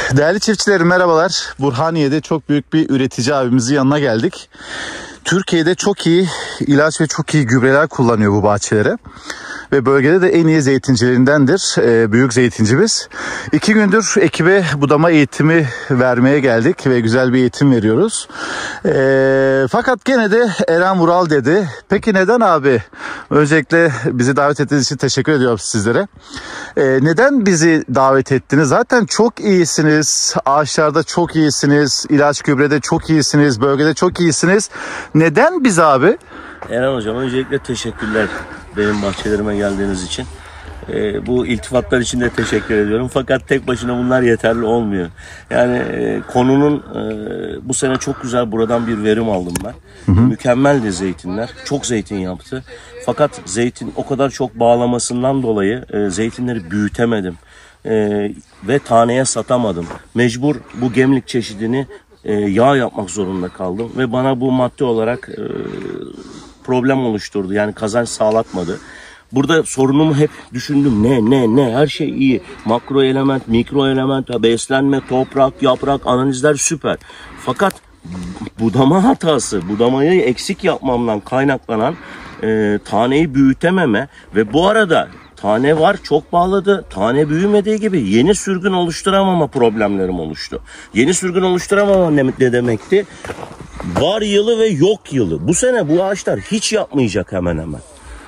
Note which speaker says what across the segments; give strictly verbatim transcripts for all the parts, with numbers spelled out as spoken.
Speaker 1: Değerli çiftçilerim merhabalar. Burhaniye'de çok büyük bir üretici abimizin yanına geldik. Türkiye'de çok iyi ilaç ve çok iyi gübreler kullanıyor bu bahçelere. Ve bölgede de en iyi zeytincilerindendir. E, büyük zeytincimiz. İki gündür ekibe budama eğitimi vermeye geldik ve güzel bir eğitim veriyoruz. E, fakat gene de Eren Vural dedi. Peki neden abi? Öncelikle bizi davet ettiğiniz için teşekkür ediyorum sizlere. E, neden bizi davet ettiniz? Zaten çok iyisiniz. Ağaçlarda çok iyisiniz. İlaç gübrede çok iyisiniz. Bölgede çok iyisiniz. Neden biz abi?
Speaker 2: Eren Hocam öncelikle teşekkürler benim bahçelerime geldiğiniz için. Ee, bu iltifatlar için de teşekkür ediyorum. Fakat tek başına bunlar yeterli olmuyor. Yani e, konunun e, bu sene çok güzel buradan bir verim aldım ben. Hı hı. Mükemmeldi zeytinler. Çok zeytin yaptı. Fakat zeytin o kadar çok bağlamasından dolayı e, zeytinleri büyütemedim. E, ve taneye satamadım. Mecbur bu gemlik çeşidini e, yağ yapmak zorunda kaldım. Ve bana bu madde olarak e, problem oluşturdu. Yani kazanç sağlatmadı. Burada sorunumu hep düşündüm. Ne ne ne her şey iyi. Makro element, mikro element, beslenme, toprak, yaprak, analizler süper. Fakat budama hatası, budamayı eksik yapmamdan kaynaklanan e, taneyi büyütememe ve bu arada tane var çok bağladı. Tane büyümediği gibi yeni sürgün oluşturamama problemlerim oluştu. Yeni sürgün oluşturamama ne, ne demekti? Var yılı ve yok yılı. Bu sene bu ağaçlar hiç yapmayacak hemen hemen.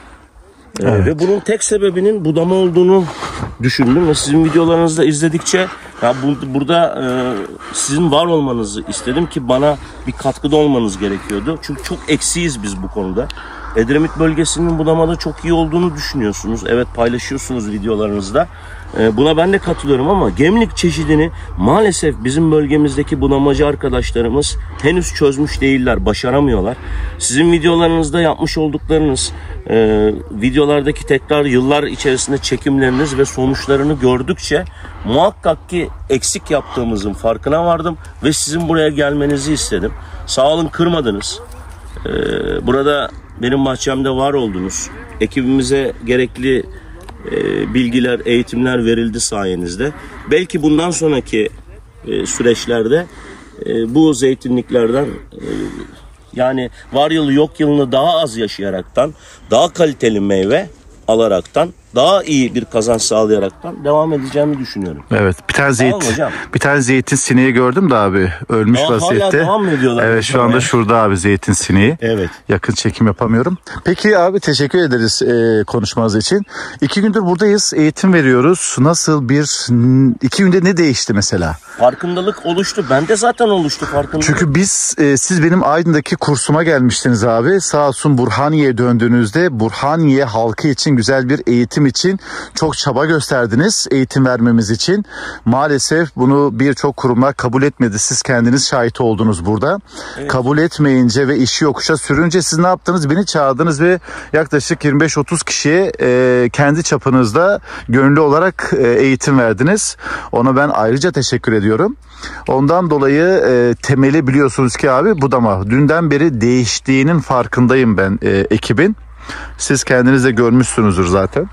Speaker 2: Evet. Ee, ve bunun tek sebebinin budama olduğunu düşündüm ve sizin videolarınızı da izledikçe ya bu, burada e, sizin var olmanızı istedim ki bana bir katkıda olmanız gerekiyordu. Çünkü çok eksiyiz biz bu konuda. Edremit bölgesinin budamada çok iyi olduğunu düşünüyorsunuz. Evet paylaşıyorsunuz videolarınızda. Ee, buna ben de katılıyorum ama gemlik çeşidini maalesef bizim bölgemizdeki budamacı arkadaşlarımız henüz çözmüş değiller, başaramıyorlar. Sizin videolarınızda yapmış olduklarınız, e, videolardaki tekrar yıllar içerisinde çekimleriniz ve sonuçlarını gördükçe muhakkak ki eksik yaptığımızın farkına vardım ve sizin buraya gelmenizi istedim. Sağ olun, kırmadınız. Ee, burada benim bahçemde var oldunuz. Ekibimize gerekli e, bilgiler, eğitimler verildi sayenizde. Belki bundan sonraki e, süreçlerde e, bu zeytinliklerden e, yani var yılı yok yılını daha az yaşayaraktan, daha kaliteli meyve alaraktan, daha iyi bir kazanç sağlayaraktan devam edeceğimi düşünüyorum.
Speaker 1: Evet, bir tane zeytin, bir tane zeytin sineği gördüm de abi, ölmüş
Speaker 2: Daha
Speaker 1: vaziyette.
Speaker 2: Hala devam mı ediyorlar?
Speaker 1: Evet, şu anda şurada abi zeytin sineği.
Speaker 2: Evet.
Speaker 1: Yakın çekim yapamıyorum. Peki abi, teşekkür ederiz e, konuşmanız için. İki gündür buradayız, eğitim veriyoruz. Nasıl bir, iki günde ne değişti mesela?
Speaker 2: Farkındalık oluştu. Bende zaten oluştu farkındalık.
Speaker 1: Çünkü biz, e, siz benim Aydın'daki kursuma gelmiştiniz abi. Sağ olsun Burhaniye'ye döndüğünüzde Burhaniye halkı için güzel bir eğitim için çok çaba gösterdiniz eğitim vermemiz için. Maalesef bunu birçok kurumlar kabul etmedi. Siz kendiniz şahit oldunuz burada. Evet. Kabul etmeyince ve işi yokuşa sürünce siz ne yaptınız? Beni çağırdınız ve yaklaşık yirmi beş otuz kişiye e, kendi çapınızda gönüllü olarak e, eğitim verdiniz. Ona ben ayrıca teşekkür ediyorum. Ondan dolayı e, temeli biliyorsunuz ki abi budama. Dünden beri değiştiğinin farkındayım ben e, ekibin. Siz kendiniz de görmüşsünüzdür zaten.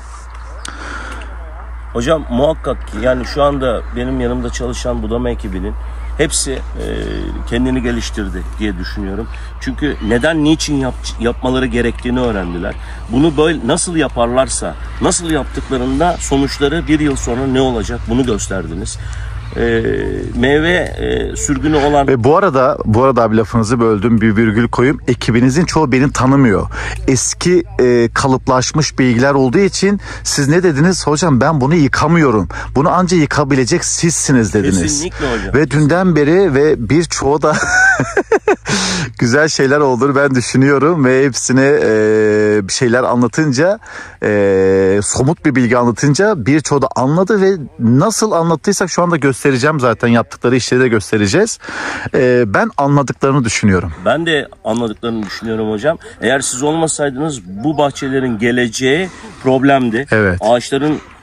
Speaker 2: Hocam muhakkak ki yani şu anda benim yanımda çalışan budama ekibinin hepsi e, kendini geliştirdi diye düşünüyorum. Çünkü neden, niçin yap, yapmaları gerektiğini öğrendiler. Bunu böyle nasıl yaparlarsa, nasıl yaptıklarında sonuçları bir yıl sonra ne olacak bunu gösterdiniz. E, meyve e, sürgünü olan...
Speaker 1: Ve bu arada bu arada abi lafınızı böldüm, bir virgül koyayım. Ekibinizin çoğu beni tanımıyor. Eski e, kalıplaşmış bilgiler olduğu için siz ne dediniz? Hocam ben bunu yıkamıyorum. Bunu ancak yıkabilecek sizsiniz dediniz.
Speaker 2: Kesinlikle hocam.
Speaker 1: Ve dünden beri ve birçoğu da güzel şeyler olduğunu ben düşünüyorum ve hepsine e, bir şeyler anlatınca e, somut bir bilgi anlatınca birçoğu da anladı ve nasıl anlattıysak şu anda göstereceğim, zaten yaptıkları işleri de göstereceğiz. E, ben anladıklarını düşünüyorum.
Speaker 2: Ben de anladıklarını düşünüyorum hocam. Eğer siz olmasaydınız bu bahçelerin geleceği problemdi.
Speaker 1: Evet.
Speaker 2: Ağaçların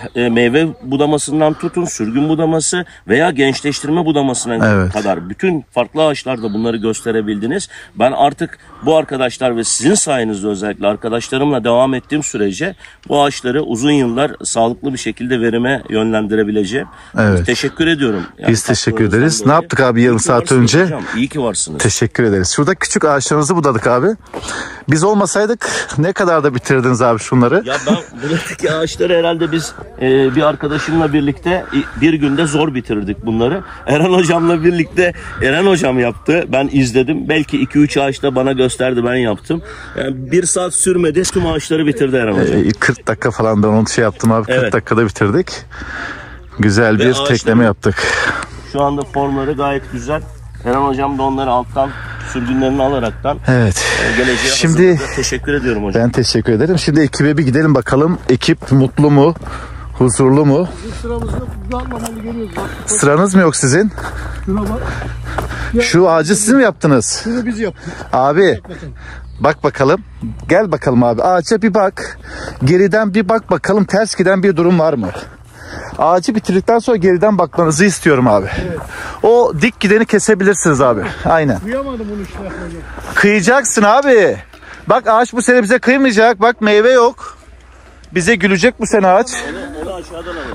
Speaker 2: e, meyve budamasından tutun, sürgün budaması veya gençleştirme budamasına
Speaker 1: Evet.
Speaker 2: kadar bütün farklı ağaçlarda bunları gösterebildiniz. Ben artık bu arkadaşlar ve sizin sayenizde özellikle arkadaşlarımla devam ettiğim sürece bu ağaçları uzun yıllar sağlıklı bir şekilde verime yönlendirebileceğim.
Speaker 1: Evet.
Speaker 2: Teşekkür ediyorum. Yani
Speaker 1: Biz teşekkür
Speaker 2: katkılarınızdan
Speaker 1: ederiz.
Speaker 2: dolayı.
Speaker 1: Ne yaptık abi yarım
Speaker 2: İyi ki
Speaker 1: saat
Speaker 2: varsınız
Speaker 1: önce?
Speaker 2: hocam, İyi ki varsınız.
Speaker 1: Teşekkür ederiz. Şurada küçük ağaçlarınızı budadık abi. Biz olmasaydık ne kadar da bitirdiniz abi şunları?
Speaker 2: Ya ben buradaki ağaçları herhalde biz e, bir arkadaşımla birlikte bir günde zor bitirdik bunları. Eren hocamla birlikte Eren hocam yaptı. Ben izledim. Belki iki üç ağaçta bana gösterdi, ben yaptım. Yani bir saat sürmedi. Tüm ağaçları bitirdi Eren hocam.
Speaker 1: Ee, kırk dakika falan da onu şey yaptım abi. kırk
Speaker 2: Evet.
Speaker 1: dakikada bitirdik. Güzel
Speaker 2: Ve
Speaker 1: bir
Speaker 2: ağaçların-
Speaker 1: tekleme yaptık.
Speaker 2: Şu anda formları gayet güzel. Eren hocam da onları alttan sürgünlerini alaraktan
Speaker 1: Evet.
Speaker 2: e, geleceğe
Speaker 1: Şimdi
Speaker 2: hazırladı. Teşekkür ediyorum hocam.
Speaker 1: ben teşekkür ederim. Şimdi ekibe bir gidelim bakalım. Ekip mutlu mu? Huzurlu mu?
Speaker 3: Sıramız yok. Uzatmamalı geliyoruz. Bak,
Speaker 1: Sıranız mı yok sizin?
Speaker 3: şuna bak.
Speaker 1: Şu ağacı siz mi yaptınız?
Speaker 3: Şunu biz yaptık.
Speaker 1: Abi bak bakalım. Gel bakalım abi. Ağaca bir bak. Geriden bir bak bakalım, ters giden bir durum var mı? Ağacı bitirdikten sonra geriden bakmanızı istiyorum abi. Evet. O dik gideni kesebilirsiniz abi. Aynen.
Speaker 3: Duyamadım bunu işte yapacak.
Speaker 1: Kıyacaksın abi. Bak ağaç bu sene bize kıymayacak. Bak meyve yok. Bize gülecek bu sene ağaç.
Speaker 2: Onu, onu aşağıdan alalım.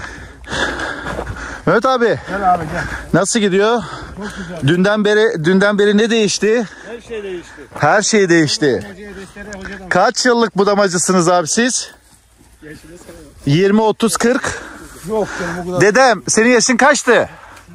Speaker 1: Mehmet abi.
Speaker 3: Gel abi gel.
Speaker 1: Nasıl gidiyor?
Speaker 3: Çok güzel.
Speaker 1: Dünden beri dünden beri ne değişti?
Speaker 3: Her şey değişti.
Speaker 1: Her şey değişti.
Speaker 3: Hocaya destere hocadan.
Speaker 1: Kaç yıllık budamacısınız abi siz? yirmi otuz kırk.
Speaker 3: Yok canım o kadar.
Speaker 1: Dedem senin yaşın kaçtı?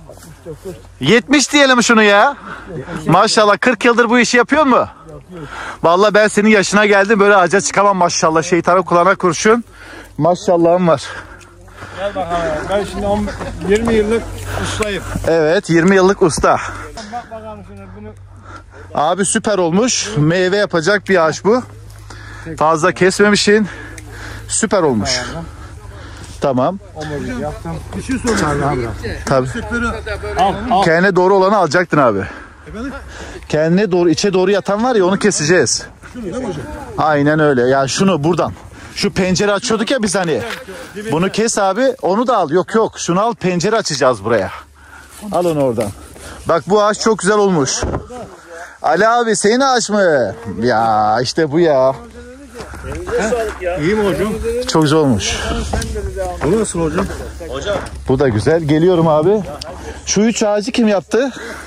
Speaker 1: yetmiş diyelim şunu ya. Maşallah kırk yıldır bu işi yapıyor mu? Vallahi ben senin yaşına geldim böyle ağaca çıkamam maşallah. Şeytana kulağına kurşun. Maşallahım var.
Speaker 3: Gel bakalım. Ben şimdi on, yirmi yıllık ustayım.
Speaker 1: Evet yirmi yıllık usta.
Speaker 3: Bak bakalım şimdi bunu.
Speaker 1: Abi süper olmuş. Meyve yapacak bir ağaç bu. Fazla kesmemişsin. Süper olmuş. Tamam.
Speaker 3: Omurilik yaptım. Bir şey sorayım.
Speaker 1: Tabii.
Speaker 3: Al al.
Speaker 1: Kendine doğru olanı alacaktın abi. Kendine doğru içe doğru yatan var ya onu keseceğiz. Aynen öyle. Ya şunu buradan. Şu pencere açıyorduk ya biz hani. Bunu kes abi. Onu da al. Yok yok. Şunu al. Pencere açacağız buraya. Al onu oradan. Bak bu ağaç çok güzel olmuş. Ali abi senin ağaç mı? Ya işte bu ya.
Speaker 3: İyi mi hocam?
Speaker 1: Çok güzel olmuş.
Speaker 3: Bu nasıl hocam?
Speaker 2: Hocam
Speaker 1: Bu da güzel. Geliyorum abi. Şu üç ağacı kim yaptı?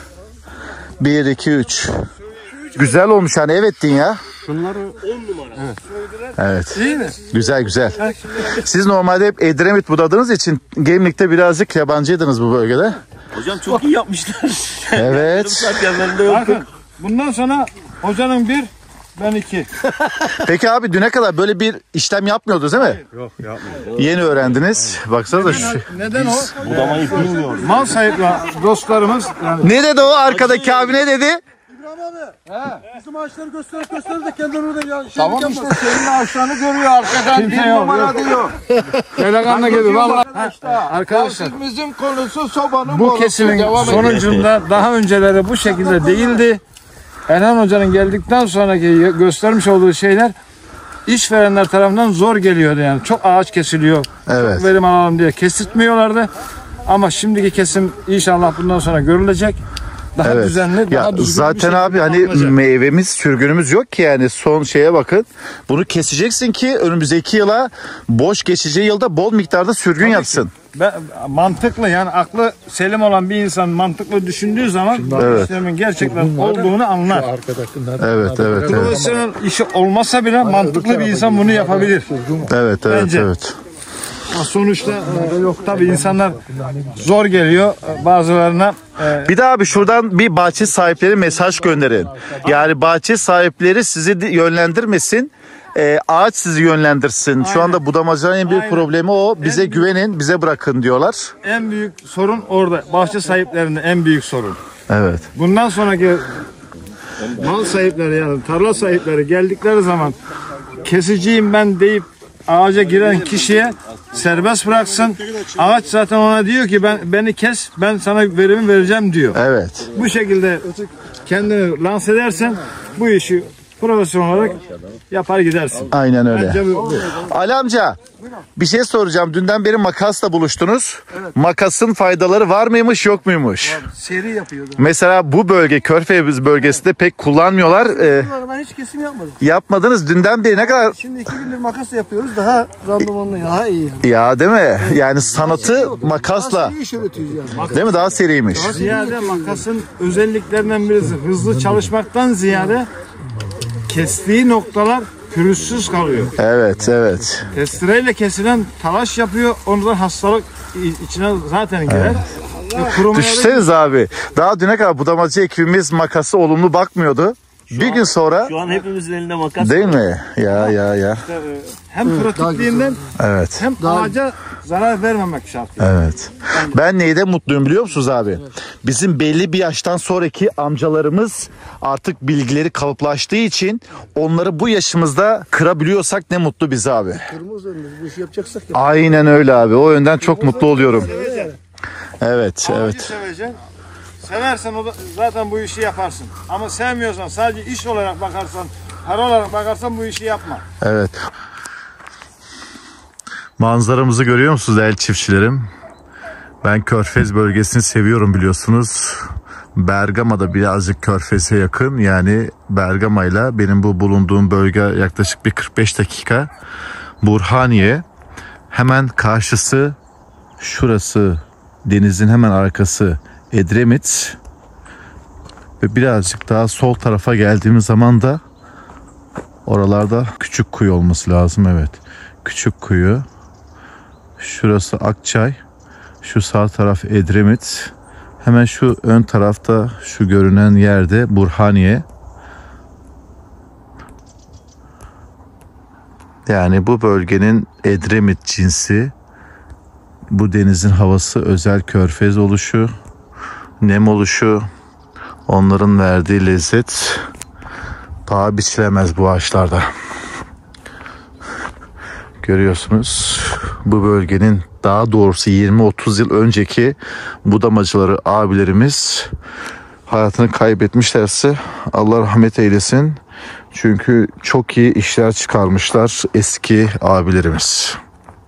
Speaker 1: Bir, iki, üç. Güzel olmuş hani evet din ya.
Speaker 3: Bunları
Speaker 2: on numara.
Speaker 1: Evet.
Speaker 3: iyi mi?
Speaker 1: Güzel güzel. Siz normalde hep Edremit budadığınız için Gemlik'te birazcık yabancıydınız bu bölgede.
Speaker 2: Hocam çok iyi yapmışlar.
Speaker 1: Evet.
Speaker 2: Saat yanlarında yoktuk.
Speaker 3: Bakın bundan sonra hocanın bir, ben iki.
Speaker 1: Peki abi düne kadar böyle bir işlem yapmıyordunuz değil mi?
Speaker 3: Yok yapmıyorum.
Speaker 1: Yeni öğrendiniz. Baksanıza şu.
Speaker 3: Neden o?
Speaker 2: Budamayı bilmiyoruz.
Speaker 3: Mal sahipleri dostlarımız yani.
Speaker 1: Ne dedi o arkadaki abi ne dedi?
Speaker 4: İbrahim abi. He. Bizim ağaçları gösterip gösterip de kendileri de ya. Şey
Speaker 3: Tamam
Speaker 4: yapma.
Speaker 3: işte senin ağaçlarını görüyor arkadan bir numara diyor. Delikanlı gibi valla. Arkadaşlar
Speaker 4: Bizim konusu sobanın
Speaker 3: bu
Speaker 4: borusu.
Speaker 3: kesimin
Speaker 4: Devam edelim.
Speaker 3: sonucunda daha önceleri bu şekilde değildi. Erhan Hoca'nın geldikten sonraki göstermiş olduğu şeyler işverenler tarafından zor geliyordu yani. Çok ağaç kesiliyor.
Speaker 1: Evet.
Speaker 3: Çok verim alalım diye kesitmiyorlardı. Ama şimdiki kesim inşallah bundan sonra görülecek. Daha
Speaker 1: Evet.
Speaker 3: düzenli, daha
Speaker 1: Ya
Speaker 3: düzgün bir
Speaker 1: zaten
Speaker 3: şekilde
Speaker 1: abi hani
Speaker 3: alınacak.
Speaker 1: meyvemiz, sürgünümüz yok ki yani son şeye bakın. Bunu keseceksin ki önümüzdeki yıla boş geçeceği yılda bol miktarda sürgün yapsın.
Speaker 3: Ben, mantıklı yani aklı selim olan bir insan mantıklı düşündüğü zaman bu
Speaker 1: Evet.
Speaker 3: işlemin gerçekten olduğunu anlar.
Speaker 1: Evet, evet, evet.
Speaker 3: Profesyonel işi olmasa bile mantıklı bir insan bunu yapabilir.
Speaker 1: Evet, evet,
Speaker 3: Bence.
Speaker 1: evet.
Speaker 3: Ama sonuçta e, yok tabii insanlar zor geliyor bazılarına. E,
Speaker 1: Bir de abi şuradan bir bahçe sahipleri mesaj gönderin. Yani bahçe sahipleri sizi de- yönlendirmesin. e, ağaç sizi yönlendirsin. Şu anda budamacının en büyük
Speaker 3: Aynen.
Speaker 1: problemi o. Bize
Speaker 3: En büyük-
Speaker 1: güvenin, bize bırakın diyorlar.
Speaker 3: en büyük sorun orada. Bahçe sahiplerinde en büyük sorun.
Speaker 1: Evet.
Speaker 3: Bundan sonraki mal sahipleri yani tarla sahipleri geldikleri zaman kesiciyim ben deyip ağaca giren kişiye serbest bıraksın. Ağaç zaten ona diyor ki ben beni kes, ben sana verimi vereceğim diyor.
Speaker 1: Evet.
Speaker 3: Bu şekilde kendini lanse edersen bu işi profesyonel olarak yapar gidersin.
Speaker 1: Aynen öyle.
Speaker 3: Bence bu- bu.
Speaker 1: Ali amca bir şey soracağım. Dünden beri makasla buluştunuz. Makasın faydaları var mıymış yok muymuş?
Speaker 4: Seri yapıyordum.
Speaker 1: Mesela bu bölge Körfez bölgesinde pek kullanmıyorlar. Ee,
Speaker 4: Ben hiç kesim yapmadım.
Speaker 1: yapmadınız. Dünden beri ne kadar...
Speaker 4: Şimdi iki gündür makas yapıyoruz. Daha randımanlı, daha iyi. Yani.
Speaker 1: Ya değil mi? Yani sanatı makasla.
Speaker 4: Daha iyi iş üretiyoruz yani.
Speaker 1: Değil mi? Daha seriymiş.
Speaker 3: Ziyade makasın özelliklerinden birisi hızlı çalışmaktan ziyade kestiği noktalar pürüzsüz kalıyor.
Speaker 1: Evet, evet.
Speaker 3: Testereyle kesilen talaş yapıyor. Ondan hastalık i- içine zaten girer. Ve kurumaya da-
Speaker 1: Düşünseniz abi. Daha düne kadar budamacı ekibimiz makası olumlu bakmıyordu. Bir gün sonra
Speaker 2: Şu an hepimizin elinde makas
Speaker 1: değil
Speaker 2: var.
Speaker 1: mi? Ya ya ya.
Speaker 3: hem pratikliğinden
Speaker 1: Evet.
Speaker 3: hem ağaca zarar vermemek şartıyla.
Speaker 1: Evet. Ben neyde mutluyum biliyor musunuz abi? Bizim belli bir yaştan sonraki amcalarımız artık bilgileri kalıplaştığı için onları bu yaşımızda kırabiliyorsak ne mutlu bize abi.
Speaker 4: Kırmızı önümüz bu işi yapacaksak ya.
Speaker 1: Aynen öyle abi. O yönden çok mutlu oluyorum. Evet,
Speaker 3: Ağacı
Speaker 1: evet.
Speaker 3: seveceksin. Seversen o da, zaten bu işi yaparsın. Ama sevmiyorsan sadece iş olarak bakarsan, para olarak bakarsan bu işi yapma.
Speaker 1: Evet. Manzaramızı görüyor musunuz değerli çiftçilerim? Ben Körfez bölgesini seviyorum biliyorsunuz. Bergama'da birazcık Körfez'e yakın. Yani Bergama'yla benim bu bulunduğum bölge yaklaşık bir kırk beş dakika. Burhaniye. Hemen karşısı şurası, denizin hemen arkası Edremit. Ve birazcık daha sol tarafa geldiğimiz zaman da oralarda küçük kuyu olması lazım. Evet. Küçük kuyu. Şurası Akçay. Şu sağ taraf Edremit. Hemen şu ön tarafta şu görünen yerde Burhaniye. Yani bu bölgenin Edremit cinsi. Bu denizin havası özel körfez oluşu. Nem oluşu. Onların verdiği lezzet paha biçilemez bu ağaçlarda. Görüyorsunuz bu bölgenin daha doğrusu yirmi otuz yıl önceki budamacıları abilerimiz hayatını kaybetmişlerse Allah rahmet eylesin. Çünkü çok iyi işler çıkarmışlar eski abilerimiz.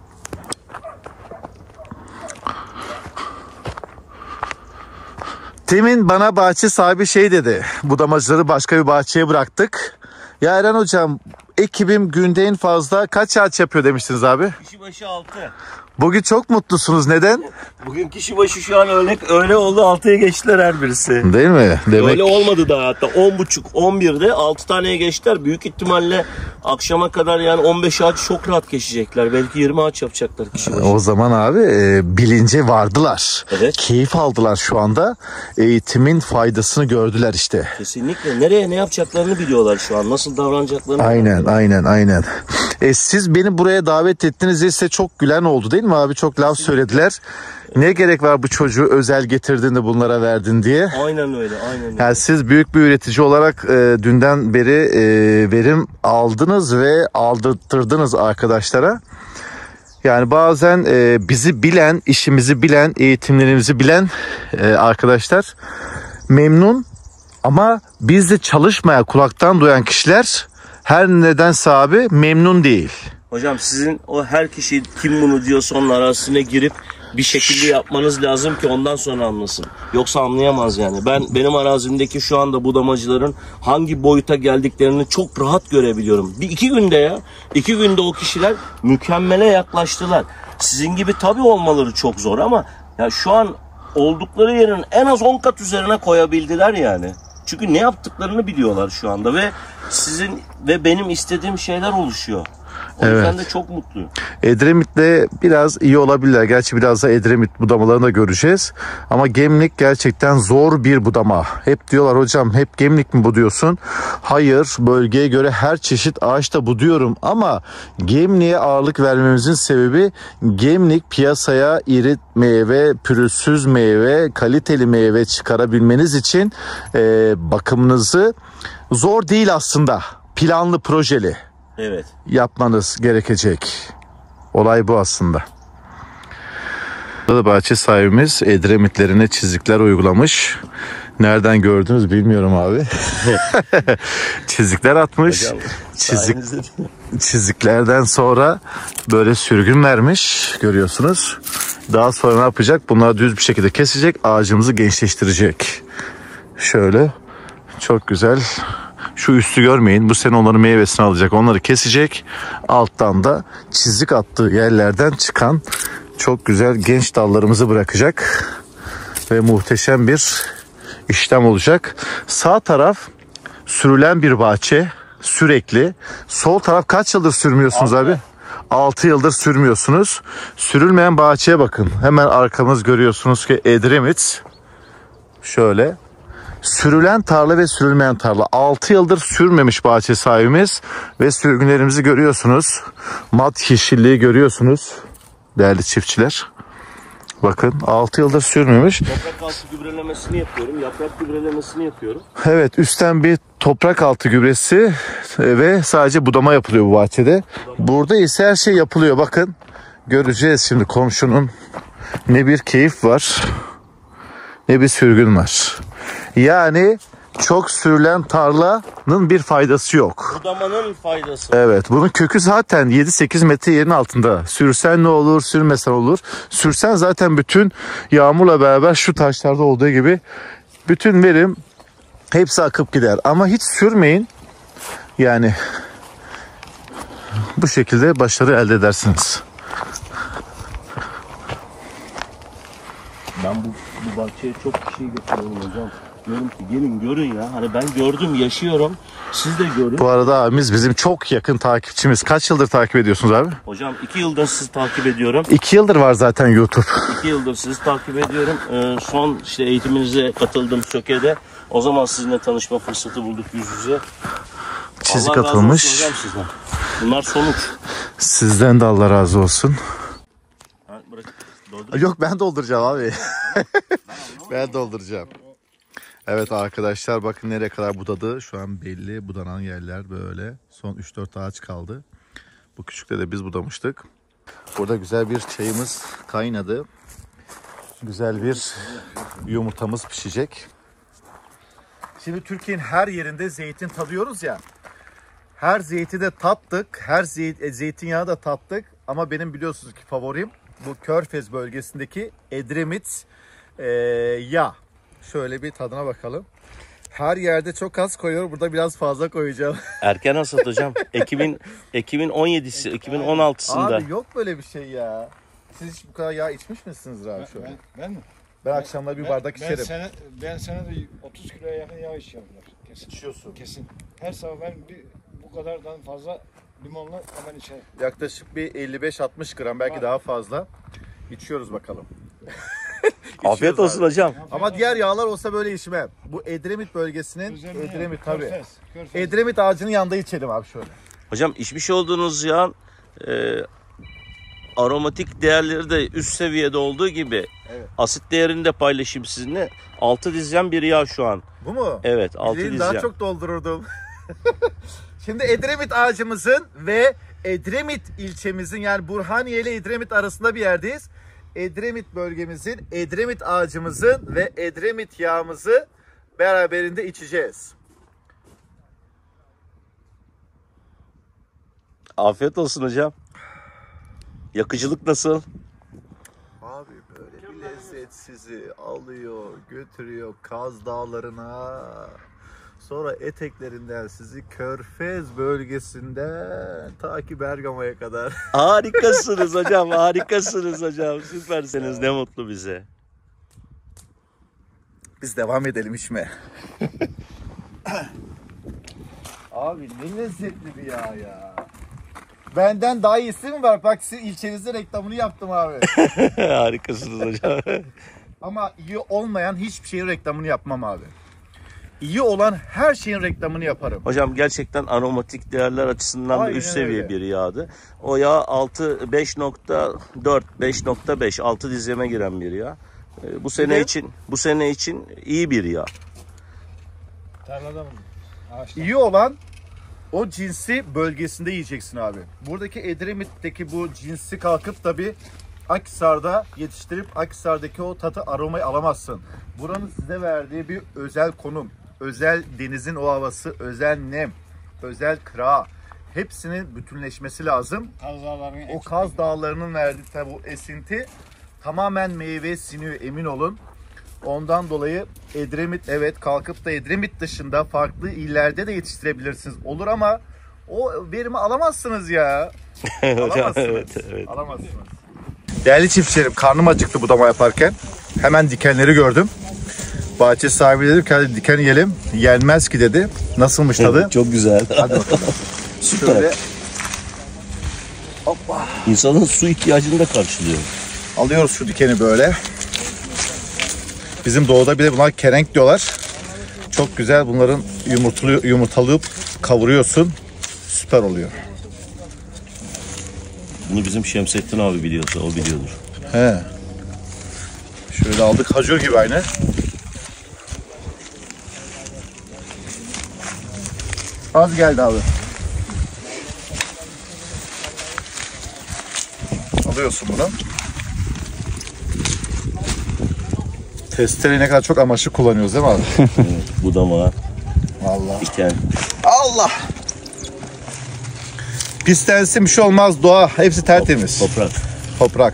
Speaker 1: Demin bana bahçe sahibi şey dedi. Budamacıları başka bir bahçeye bıraktık. Ya Eren hocam ekibim günde en fazla kaç ağaç yapıyor demiştiniz abi?
Speaker 2: Kişi başı altı.
Speaker 1: Bugün çok mutlusunuz. Neden?
Speaker 2: Bugün kişi başı şu an öyle, öyle oldu, altıya geçtiler her birisi.
Speaker 1: Değil mi? Demek
Speaker 2: Öyle olmadı daha, hatta on buçuk on birde altı taneye geçtiler. Büyük ihtimalle akşama kadar yani on beş ağaç çok rahat geçecekler. Belki yirmi ağaç yapacaklar kişi başı.
Speaker 1: o zaman abi e, bilince vardılar.
Speaker 2: Evet.
Speaker 1: Keyif aldılar şu anda. Eğitimin faydasını gördüler işte.
Speaker 2: Kesinlikle. Nereye ne yapacaklarını biliyorlar şu an. Nasıl davranacaklarını
Speaker 1: Aynen
Speaker 2: biliyorlar.
Speaker 1: aynen aynen. E, siz beni buraya davet ettiniz diye size çok gülen oldu değil mi abi? Çok laf söylediler. Ne gerek var bu çocuğu özel getirdin de bunlara verdin diye.
Speaker 2: Aynen öyle. Aynen öyle.
Speaker 1: Yani siz büyük bir üretici olarak e, dünden beri e, verim aldınız ve aldırttırdınız arkadaşlara. Yani bazen e, bizi bilen, işimizi bilen, eğitimlerimizi bilen e, arkadaşlar memnun. Ama bizde çalışmaya kulaktan duyan kişiler her nedense abi memnun değil.
Speaker 2: Hocam sizin o her kişi kim bunu diyorsa onun arasına girip bir şekilde yapmanız lazım ki ondan sonra anlasın. Yoksa anlayamaz yani. Ben benim arazimdeki şu anda budamacıların hangi boyuta geldiklerini çok rahat görebiliyorum. Bir iki günde ya. iki günde o kişiler mükemmele yaklaştılar. Sizin gibi tabii olmaları çok zor ama ya şu an oldukları yerin en az on kat üzerine koyabildiler yani. Çünkü ne yaptıklarını biliyorlar şu anda ve sizin ve benim istediğim şeyler oluşuyor. O
Speaker 1: Evet.
Speaker 2: yüzden de çok mutluyum.
Speaker 1: Edremit'le biraz iyi olabilirler. Gerçi biraz da Edremit budamalarını da göreceğiz. Ama Gemlik gerçekten zor bir budama. Hep diyorlar hocam hep Gemlik mi buduyorsun? Hayır, bölgeye göre her çeşit ağaçta buduyorum. Ama Gemlik'e ağırlık vermemizin sebebi Gemlik piyasaya iri meyve, pürüzsüz meyve, kaliteli meyve çıkarabilmeniz için e, bakımınızı zor değil aslında. Planlı, projeli
Speaker 2: Evet.
Speaker 1: yapmanız gerekecek. Olay bu aslında. Burada da bahçe sahibimiz Edremitlerine çizikler uygulamış. Nereden gördünüz bilmiyorum abi. Çizikler atmış.
Speaker 2: Hocam,
Speaker 1: Çizik, çiziklerden sonra böyle sürgün vermiş görüyorsunuz. Daha sonra ne yapacak? Bunları düz bir şekilde kesecek. Ağacımızı gençleştirecek. Şöyle çok güzel. Şu üstü görmeyin. Bu sene onların meyvesini alacak. Onları kesecek. Alttan da çizik attığı yerlerden çıkan çok güzel genç dallarımızı bırakacak. Ve muhteşem bir işlem olacak. Sağ taraf sürülen bir bahçe. Sürekli. Sol taraf kaç yıldır sürmüyorsunuz
Speaker 2: Altı.
Speaker 1: abi? altı yıldır sürmüyorsunuz. Sürülmeyen bahçeye bakın. Hemen arkamız görüyorsunuz ki Edremit. Şöyle. Sürülen tarla ve sürülmeyen tarla. altı yıldır sürmemiş bahçe sahibimiz. Ve sürgünlerimizi görüyorsunuz. Mat yeşilliği görüyorsunuz. Değerli çiftçiler. Bakın altı yıldır sürmemiş.
Speaker 2: Toprak altı gübrelemesini yapıyorum. Yaprak gübrelemesini yapıyorum.
Speaker 1: Evet, üstten bir toprak altı gübresi ve sadece budama yapılıyor bu bahçede. Burada ise her şey yapılıyor. Bakın göreceğiz şimdi komşunun ne bir keyif var ne bir sürgün var. Yani çok sürülen tarlanın bir faydası yok.
Speaker 2: Budamanın faydası.
Speaker 1: Evet, bunun kökü zaten yedi sekiz metre yerin altında. Sürsen ne olur, sürmesen olur. Sürsen zaten bütün yağmurla beraber şu taşlarda olduğu gibi bütün verim hepsi akıp gider. Ama hiç sürmeyin. Yani bu şekilde başarı elde edersiniz.
Speaker 2: Ben bu, bu bahçeye çok kişiyi getiriyorum hocam. Diyorum ki gelin görün ya. Hani ben gördüm, yaşıyorum. Siz de görün.
Speaker 1: Bu arada abimiz bizim çok yakın takipçimiz. Kaç yıldır takip ediyorsunuz abi?
Speaker 2: Hocam iki yıldır sizi takip ediyorum.
Speaker 1: İki yıldır var zaten YouTube.
Speaker 2: İki yıldır sizi takip ediyorum. Ee, son işte eğitiminize katıldım Söke'de. O zaman sizinle tanışma fırsatı bulduk yüz yüze.
Speaker 1: Çizik
Speaker 2: Allah razı
Speaker 1: atılmış.
Speaker 2: olsun hocam sizden. Bunlar sonuç.
Speaker 1: Sizden de Allah razı olsun.
Speaker 2: Ha, bırak, doldur.
Speaker 1: Yok, ben dolduracağım abi. Ben dolduracağım. Evet arkadaşlar, bakın nereye kadar budadı. Şu an belli budanan yerler böyle. Son üç dört ağaç kaldı. Bu küçükte de biz budamıştık. Burada güzel bir çayımız kaynadı. Güzel bir yumurtamız pişecek. Şimdi Türkiye'nin her yerinde zeytin tadıyoruz ya. Her zeytini de tattık. Her zeyt, zeytinyağı da tattık. Ama benim biliyorsunuz ki favorim bu Körfez bölgesindeki Edremit e, yağ. Şöyle bir tadına bakalım. Her yerde çok az koyuyorum. Burada biraz fazla koyacağım.
Speaker 2: Erken hasat hocam. Ekim'in Ekim'in on yedisi, Ekim'in on altısında.
Speaker 1: Abi yok böyle bir şey ya. Siz hiç bu kadar yağ içmiş misiniz abi şöyle?
Speaker 3: Ben, ben mi?
Speaker 1: Ben akşamları bir
Speaker 3: Ben-
Speaker 1: bardak
Speaker 3: ben
Speaker 1: içerim.
Speaker 3: Sene, ben senede otuz kiloya yakın yağ içiyorlar. Kesin.
Speaker 1: İçiyorsun.
Speaker 3: Kesin. Her sabah ben bir, bu kadardan fazla limonla hemen içerim.
Speaker 1: Yaklaşık bir elli beş altmış gram, belki
Speaker 3: Var.
Speaker 1: daha fazla. İçiyoruz bakalım.
Speaker 2: Afiyet
Speaker 1: İçiyoruz
Speaker 2: olsun
Speaker 1: abi.
Speaker 2: hocam.
Speaker 1: Ama diğer yağlar olsa böyle içmem. Bu Edremit bölgesinin
Speaker 3: Özellikle
Speaker 1: Edremit tabii.
Speaker 3: Körfez, Körfez.
Speaker 1: Edremit ağacının yanında içelim abi şöyle.
Speaker 2: Hocam içmiş olduğunuz yağın e, aromatik değerleri de üst seviyede olduğu gibi
Speaker 1: Evet.
Speaker 2: asit değerini de paylaşayım sizinle. altı dizyen bir yağ şu an.
Speaker 1: Bu mu?
Speaker 2: Evet, altı
Speaker 1: Bildiğin
Speaker 2: dizyen.
Speaker 1: daha çok doldururdum. Şimdi Edremit ağacımızın ve Edremit ilçemizin, yani Burhaniye ile Edremit arasında bir yerdeyiz. Edremit bölgemizin, Edremit ağacımızın ve Edremit yağımızı beraberinde içeceğiz.
Speaker 2: Afiyet olsun hocam. Yakıcılık nasıl?
Speaker 1: Abi böyle bir lezzet sizi alıyor, götürüyor Kaz Dağları'na. Sonra eteklerinden sizi Körfez bölgesinden ta ki Bergama'ya kadar.
Speaker 2: Harikasınız hocam, harikasınız hocam. Süpersiniz, ne mutlu bize.
Speaker 1: Biz devam edelim içmeye. Abi ne lezzetli bir yağ ya. Benden daha iyisi mi var? Bak sizin ilçenizde reklamını yaptım abi.
Speaker 2: Harikasınız hocam.
Speaker 1: Ama iyi olmayan hiçbir şeyin reklamını yapmam abi. İyi olan her şeyin reklamını yaparım.
Speaker 2: Hocam gerçekten aromatik değerler açısından da
Speaker 1: Aynen
Speaker 2: üst seviye
Speaker 1: öyle.
Speaker 2: bir yağdı. O yağ altı beş nokta dört, beş nokta beş, altı dizeme giren bir yağ. Ee, Bu sene
Speaker 1: de-
Speaker 2: için bu sene için iyi bir yağ.
Speaker 3: Tarlada mı? Ağaçta.
Speaker 1: İyi olan o cinsi bölgesinde yiyeceksin abi. Buradaki Edremit'teki bu cinsi kalkıp da bir Akhisar'da yetiştirip Akhisar'daki o tadı, aromayı alamazsın. Buranın size verdiği bir özel konum, özel denizin o havası, özel nem, özel kıra, hepsinin bütünleşmesi lazım. O Kaz Dağları'nın verdiği tabi bu esinti tamamen meyveye siniyor, emin olun. Ondan dolayı Edremit, evet, kalkıp da Edremit dışında farklı illerde de yetiştirebilirsiniz. Olur ama o verimi alamazsınız ya. Alamazsınız.
Speaker 2: Evet, evet.
Speaker 1: Alamazsınız. Değerli çiftçilerim, karnım acıktı budama yaparken. Hemen dikenleri gördüm. Bahçe sahibi dedim ki hadi diken yiyelim. Yenmez ki dedi. Nasılmış tadı?
Speaker 2: Çok güzel.
Speaker 1: Hadi bakalım.
Speaker 2: Süper.
Speaker 1: Şöyle. Hoppa.
Speaker 2: İnsanın su ihtiyacını da karşılıyor.
Speaker 1: Alıyoruz şu dikeni böyle. Bizim doğuda bir de buna kerenk diyorlar. Çok güzel, bunların yumurtalı, yumurtalayıp kavuruyorsun. Süper oluyor.
Speaker 2: Bunu bizim Şemsettin abi biliyorsa o biliyordur.
Speaker 1: He. Şöyle aldık, hacur gibi aynı. Az geldi abi. Alıyorsun bunu. Testereyi ne kadar çok amaçlı kullanıyoruz değil mi abi?
Speaker 2: Evet, budama,
Speaker 1: Vallahi.
Speaker 2: diken.
Speaker 1: Allah! Pislensin, bir şey olmaz, doğa. Hepsi tertemiz.
Speaker 2: Toprak.
Speaker 1: Toprak.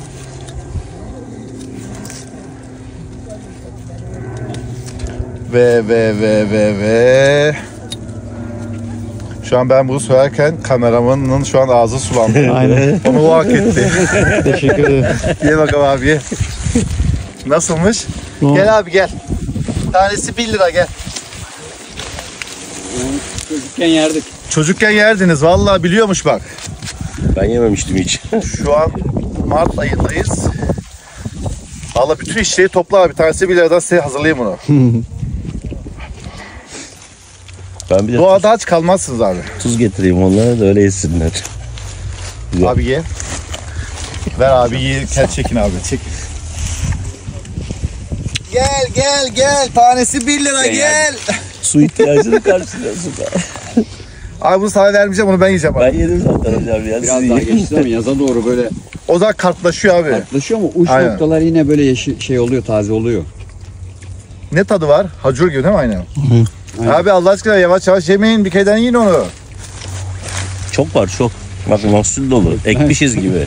Speaker 1: Ve ve ve ve ve. Şu an ben bunu söylerken kameramanın şu an ağzı sulandı.
Speaker 5: Aynen.
Speaker 1: Onu o hak etti.
Speaker 5: Teşekkür ederim.
Speaker 1: Ye bakalım abi, ye. Nasılmış?
Speaker 5: Tamam.
Speaker 1: Gel abi gel. Tanesi bir lira, gel.
Speaker 5: Çocukken yerdik.
Speaker 1: Çocukken yerdiniz, vallahi biliyormuş bak.
Speaker 2: Ben yememiştim hiç.
Speaker 1: Şu an Mart ayındayız. Valla bütün işleri topla abi. Tanesi bir liradan size hazırlayayım bunu.
Speaker 2: Ben bir de
Speaker 1: Doğada aç kalmazsınız abi.
Speaker 2: tuz getireyim onlara da öyle yesinler. Güzel.
Speaker 1: Abi ye. Ver abi, ye. Gel çekin abi. Çek. Gel gel gel. Tanesi bir lira,
Speaker 2: Gel.
Speaker 1: gel.
Speaker 2: Su ihtiyacını karşılıyorsun.
Speaker 1: Abi bunu sana vermeyeceğim, onu ben yiyeceğim abi.
Speaker 2: Ben yedim zaten hocam ya.
Speaker 5: Biraz
Speaker 2: siz
Speaker 5: daha
Speaker 2: yiyin.
Speaker 5: geçti ama yaza doğru böyle
Speaker 1: O zaman kartlaşıyor abi.
Speaker 5: yaklaşıyor ama uç
Speaker 1: Aynen.
Speaker 5: noktalar yine böyle yeşil şey oluyor, taze oluyor.
Speaker 1: Ne tadı var? Hacur gibi değil mi aynen?
Speaker 5: Aynen.
Speaker 1: Abi Allah aşkına yavaş yavaş yemeyin. Bir keden yiyin onu.
Speaker 2: Çok var çok. Bak mahsul dolu. Ekmişiz gibi.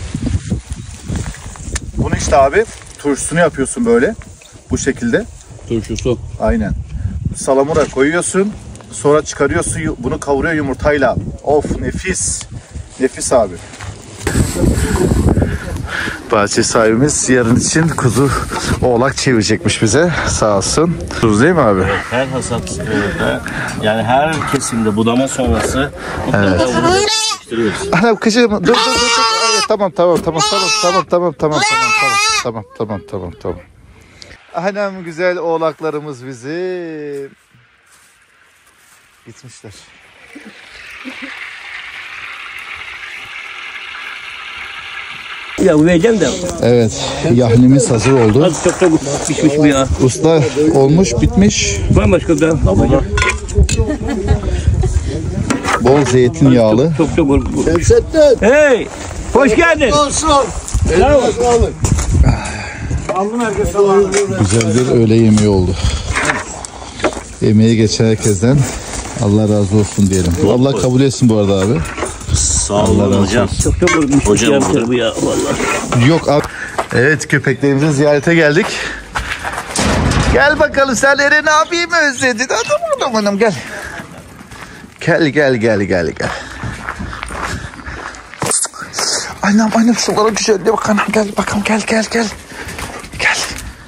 Speaker 1: Bunu işte abi turşusunu yapıyorsun böyle. Bu şekilde.
Speaker 5: Turşusu.
Speaker 1: Aynen. Salamura koyuyorsun. Sonra çıkarıyorsun. Bunu kavuruyor yumurtayla. Of, nefis. Nefis abi. Bahçe sahibimiz yarın için kuzu oğlak çevirecekmiş bize. Sağ olsun. Kuzu değil mi abi?
Speaker 2: Her hasat e, yani her kesimde budama sonrası mutlaka bunu yetiştiriyoruz.
Speaker 1: Anam kışım dur dur dur. dur. Ay, tamam tamam tamam tamam tamam tamam tamam tamam tamam tamam tamam tamam. Anam güzel oğlaklarımız bizim. Gitmişler.
Speaker 2: Ya vereceğim de.
Speaker 1: Evet, yahnimiz hazır oldu.
Speaker 2: Az çok çok pişmiş bu ya.
Speaker 1: Usta olmuş, bitmiş.
Speaker 2: Var başka da.
Speaker 1: Bol zeytinyağlı.
Speaker 2: Çok çok. Hey! Hoş geldin.
Speaker 1: Güzel bir öğle yemeği oldu. Emeği geçen herkesten Allah razı olsun diyelim. Allah kabul etsin bu arada abi.
Speaker 2: Sağ olun hocam. Çok çok hocam bu ya vallahi.
Speaker 1: Yok abi. Evet, köpeklerimizi ziyarete geldik. Gel bakalım, sen Eren abiyi mi özledin? Adam adam hanım, gel. Gel gel gel gel gel. Annem annem şunlara güzelliğe bak annem, gel bakalım, gel gel gel. Gel.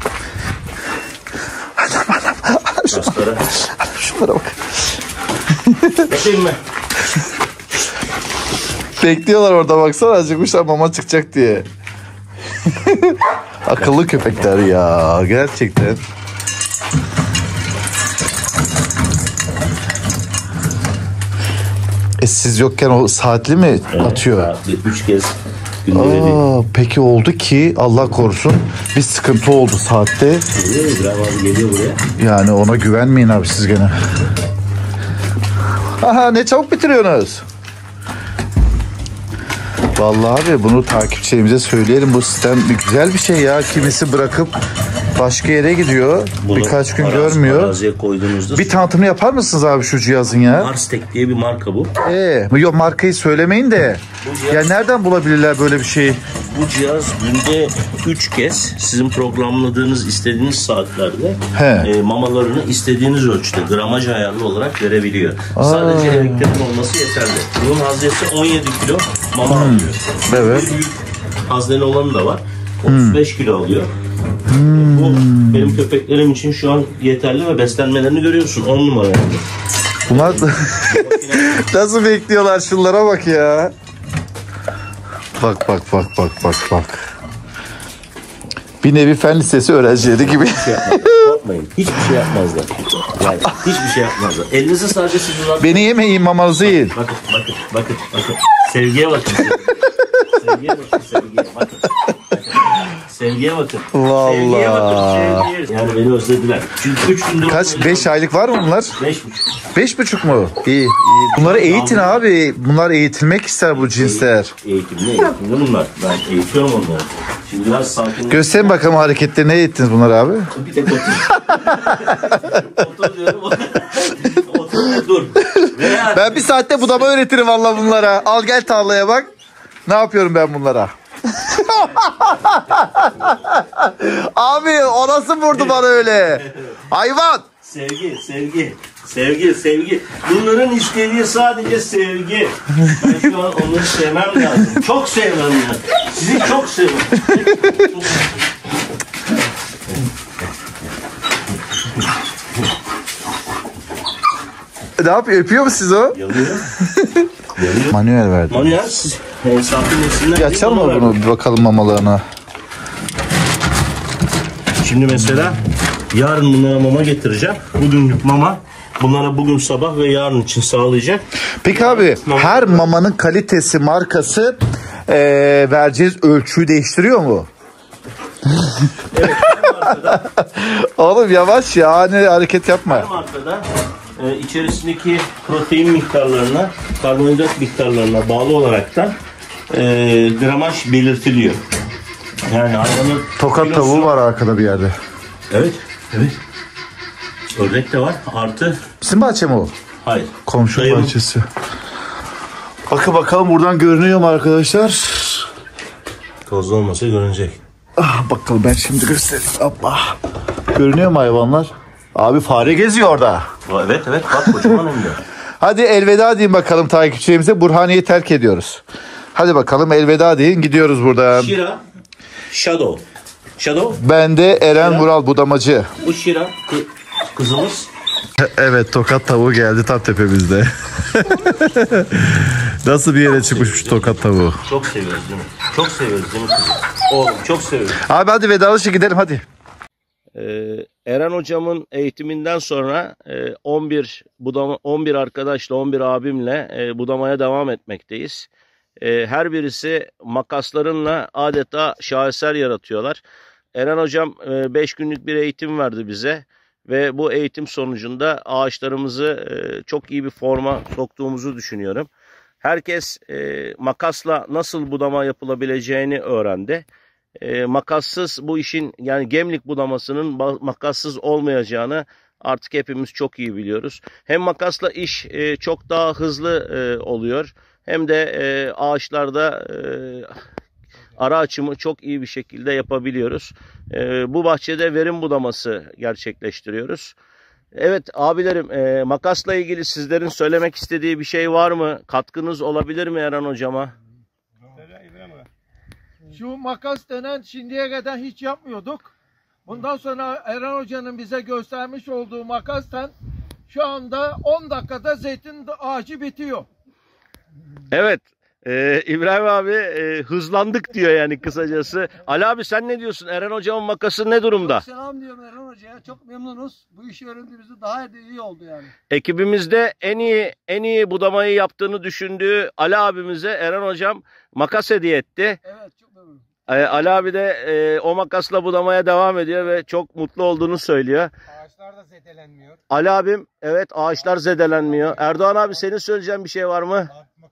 Speaker 1: Annem annem. Şunlara, şunlara bak.
Speaker 2: Bakayım mı?
Speaker 1: Bekliyorlar orada, baksana, acıkmışlar mama çıkacak diye. Akıllı köpekler ya, gerçekten. E siz yokken o saatli mi atıyor?
Speaker 2: Saatli üç kez günde veriyor.
Speaker 1: Aa, peki oldu ki Allah korusun bir sıkıntı oldu saatte.
Speaker 2: Geliyor abi, geliyor buraya.
Speaker 1: Yani ona güvenmeyin abi siz gene. Aha, ne çabuk bitiriyorsunuz. Vallahi abi bunu takipçilerimize söyleyelim. Bu sistem bir güzel bir şey ya. Kimisi bırakıp başka yere gidiyor.
Speaker 2: Bunu
Speaker 1: Birkaç gün
Speaker 2: arazi-
Speaker 1: görmüyor.
Speaker 2: Araziye koyduğunuzda
Speaker 1: Bir tanıtımını yapar mısınız abi şu cihazın ya?
Speaker 2: Marstek diye bir marka bu.
Speaker 1: Ee, yok markayı söylemeyin de. Ya nereden bulabilirler böyle bir şeyi?
Speaker 2: Bu cihaz günde üç kez sizin programladığınız, istediğiniz saatlerde
Speaker 1: He.
Speaker 2: e, mamalarını istediğiniz ölçüde gramaj ayarlı olarak verebiliyor. Sadece elektriğin olması yeterli. Bunun haznesi on yedi kilo mama alıyor.
Speaker 1: Hmm. Evet.
Speaker 2: Bir büyük hazneli olanı da var. otuz beş kilo alıyor.
Speaker 1: Hmm.
Speaker 2: Bu benim köpeklerim için şu an yeterli ve beslenmelerini görüyorsun. on numara yani.
Speaker 1: Bunlar nasıl bekliyorlar, şunlara bak ya. Bak bak bak bak bak bak. Bir nevi fen lisesi öğrencileri gibi.
Speaker 2: Şey yapmazlar. Korkmayın. Hiçbir şey yapmazlar. Yani hiçbir şey yapmazlar. Elinizi sadece siz uzatın.
Speaker 1: Beni yemeyin, mamanızı yiyin.
Speaker 2: Bakın bakın bakın bakın. Sevgiye bakın. Sevgiye bakın. Sevgiye bakın. Sevgiye bakın.
Speaker 1: Vallahi.
Speaker 2: Sevgiye bakın. Sevgiye. Yani beni özlediler. Çünkü üç günde...
Speaker 1: Kaç? Beş aylık var mı bunlar?
Speaker 2: Beş buçuk.
Speaker 1: Beş buçuk mu? İyi. iyi. Bunları eğitin abi. Bunlar eğitilmek ister bu cinsler.
Speaker 2: Eğitimli eğitimli bunlar. Ben eğitiyorum onları. Şimdi biraz sakin.
Speaker 1: Gösterin bakalım hareketleri. Ne eğittiniz bunları abi?
Speaker 2: Bir tek otur. Otur diyorum. Otur dur. Veya...
Speaker 1: Ben bir saatte budama öğretirim valla bunlara. Al gel tarlaya bak. Ne yapıyorum ben bunlara? Abi o nasıl vurdu bana öyle? Hayvan.
Speaker 2: Sevgi, sevgi, sevgi, sevgi. Bunların istediği sadece sevgi. Ben şu an onları sevmem lazım. Çok sevmem lazım. Sizi çok sevmem.
Speaker 1: Ne yapıyor? Öpüyor mu siz o?
Speaker 2: Yanıyor. Yanıyor.
Speaker 1: Manuel verdi.
Speaker 2: Manuel siz e, sakin nesilden...
Speaker 1: Bir açalım mı bunu? Bir bakalım mamalarına.
Speaker 2: Şimdi mesela yarın bunlara mama getireceğim. Bugünlük mama bunlara bugün sabah ve yarın için sağlayacak.
Speaker 1: Peki abi her mamanın kalitesi, markası eee vereceğiz ölçüyü değiştiriyor mu?
Speaker 2: Evet, her markada,
Speaker 1: Oğlum yavaş ya, hani hareket yapma.
Speaker 2: her markada e, içerisindeki protein miktarlarına, karbonhidrat miktarlarına bağlı olaraktan e, gramaj belirtiliyor. Yani hayvanın
Speaker 1: Tokat
Speaker 2: kilosu-
Speaker 1: tavuğu var arkada bir yerde.
Speaker 2: Evet, evet. Ördek de var. Artı,
Speaker 1: Bizim bahçe mi o?
Speaker 2: hayır.
Speaker 1: Komşu
Speaker 2: Dayımın-
Speaker 1: bahçesi. Bakın bakalım buradan görünüyor mu arkadaşlar?
Speaker 2: Tozlu olmasa görünecek.
Speaker 1: Ah, bakalım ben şimdi göstereyim. Hoppa. Görünüyor mu hayvanlar? Abi fare geziyor orada.
Speaker 2: Evet, evet. Bak kocaman hem de.
Speaker 1: Hadi elveda deyin bakalım takipçilerimize. Burhaniye'yi terk ediyoruz. Hadi bakalım elveda deyin, gidiyoruz buradan.
Speaker 2: Shira, Shadow. Shadow,
Speaker 1: Ben de Eren Vural budamacı.
Speaker 2: bu Shira kı- kızımız.
Speaker 1: Evet, tokat tavuğu geldi tam tepemizde. Nasıl bir yere çıkmış şu tokat tavuğu?
Speaker 2: Çok seviyoruz değil mi? Çok seviyoruz değil mi kızım? Oğlum çok seviyoruz.
Speaker 1: Abi hadi vedalaşın gidelim hadi.
Speaker 2: Ee, Eren hocamın eğitiminden sonra e, on bir budama, on bir arkadaşla, on bir abimle e, budamaya devam etmekteyiz. E, her birisi makaslarınla adeta şaheser yaratıyorlar. Eren hocam beş günlük bir eğitim verdi bize ve bu eğitim sonucunda ağaçlarımızı e, çok iyi bir forma soktuğumuzu düşünüyorum. Herkes e, makasla nasıl budama yapılabileceğini öğrendi. E, makassız bu işin, yani gemlik budamasının makassız olmayacağını artık hepimiz çok iyi biliyoruz. Hem makasla iş e, çok daha hızlı e, oluyor, hem de e, ağaçlarda e, ara açımı çok iyi bir şekilde yapabiliyoruz. E, bu bahçede verim budaması gerçekleştiriyoruz. Evet abilerim, e, makasla ilgili sizlerin söylemek istediği bir şey var mı? Katkınız olabilir mi Eren hocama?
Speaker 4: Şu makas denen şimdiye kadar hiç yapmıyorduk. Bundan sonra Eren Hoca'nın bize göstermiş olduğu makastan şu anda on dakikada zeytin ağacı bitiyor.
Speaker 2: Evet. Ee, İbrahim abi e, hızlandık diyor yani kısacası. Ali abi sen ne diyorsun? Eren hocamın makası ne durumda?
Speaker 6: Selam diyorum Eren Hoca'ya. Çok memnunuz. Bu işi öğrendiğimizde daha iyi oldu yani.
Speaker 2: Ekibimizde en iyi en iyi budamayı yaptığını düşündüğü Ali abimize Eren hocam makas hediye etti.
Speaker 6: Evet, çok memnunum.
Speaker 2: Ee, Ali abi de e, o makasla budamaya devam ediyor ve çok mutlu olduğunu söylüyor.
Speaker 6: Ağaçlar da zedelenmiyor.
Speaker 2: Ali abim, evet, ağaçlar zedelenmiyor. Erdoğan abi senin söyleyeceğin bir şey var mı?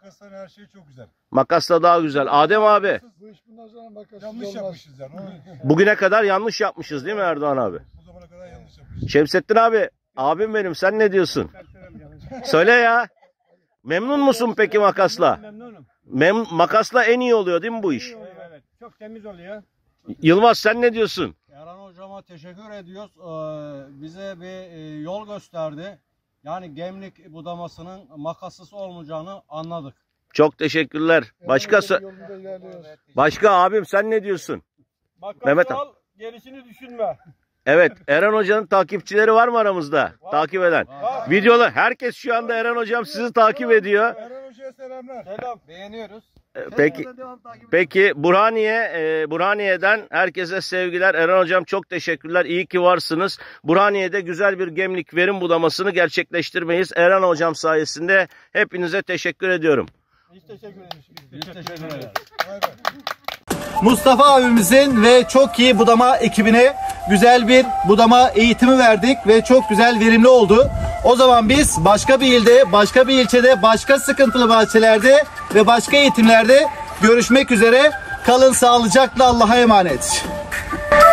Speaker 7: Makasla her şey çok güzel.
Speaker 2: Makasla daha güzel. Adem abi.
Speaker 6: Bu iş bundan sonra makasız
Speaker 7: Yanlış
Speaker 6: olmaz.
Speaker 7: yapmışız yani.
Speaker 2: Bugüne kadar yanlış yapmışız değil mi Erdoğan abi?
Speaker 7: Bu zamana kadar yanlış yapmışız.
Speaker 2: Şemsettin abi. Abim benim. Sen ne diyorsun? Söyle ya. Memnun musun peki makasla?
Speaker 3: Memnunum.
Speaker 2: Mem makasla en iyi oluyor değil mi bu iş?
Speaker 3: Evet. Çok temiz oluyor.
Speaker 2: Yılmaz sen ne diyorsun?
Speaker 8: Erhan hocama teşekkür ediyoruz. Ee, bize bir e, yol gösterdi. Yani gemlik budamasının makassız olmayacağını anladık.
Speaker 2: Çok teşekkürler. Başka
Speaker 6: Yolunda ilerliyoruz.
Speaker 2: başka abim sen ne diyorsun?
Speaker 3: Makası
Speaker 2: Mehmet abi.
Speaker 3: al, gerisini düşünme.
Speaker 2: Evet, Eren Hoca'nın takipçileri var mı aramızda? Takip eden. Videolar herkes şu anda Eren Hocam sizi takip ediyor.
Speaker 7: Eren Hoca'ya selamlar.
Speaker 3: Selam. Beğeniyoruz.
Speaker 2: Peki peki Burhaniye e, Burhaniye'den herkese sevgiler. Eren Hocam çok teşekkürler. İyi ki varsınız. Burhaniye'de güzel bir gemlik verim budamasını gerçekleştirmeyiz. Eren Hocam sayesinde hepinize teşekkür ediyorum.
Speaker 3: Biz teşekkür ederiz.
Speaker 8: Biz teşekkür ederiz.
Speaker 9: Mustafa abimizin ve çok iyi budama ekibine güzel bir budama eğitimi verdik ve çok güzel verimli oldu. O zaman biz başka bir ilde, başka bir ilçede, başka sıkıntılı bahçelerde ve başka eğitimlerde görüşmek üzere. Kalın sağlıcakla, Allah'a emanet.